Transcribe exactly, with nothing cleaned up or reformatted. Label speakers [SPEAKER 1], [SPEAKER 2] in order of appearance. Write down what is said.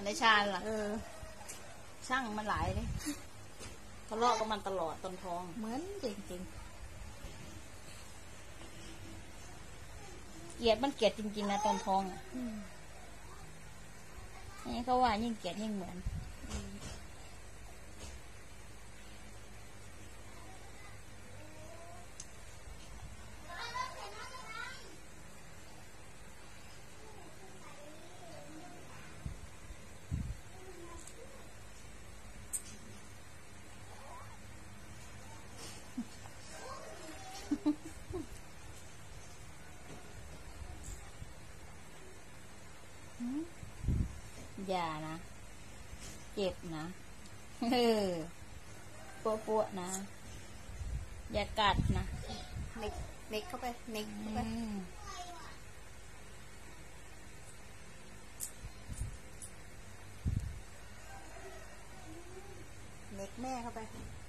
[SPEAKER 1] ในชาญล่ะ
[SPEAKER 2] เออ
[SPEAKER 1] ช่างมันหลายเลยทะเลาะกับมันตลอดตอนท้อง
[SPEAKER 2] เหมือนจริง
[SPEAKER 1] ๆเกลียดมันเกลียดจริงๆนะตอนท้องนี่เขาว่ายิ่งเกลียดยิ่งเหมือนอย่านะเจ็บนะเออปวดปวดนะอย่ากัดนะ
[SPEAKER 2] เน็กเน็กเข้าไปเน็กเข้าไปเน็กแม่เข้าไป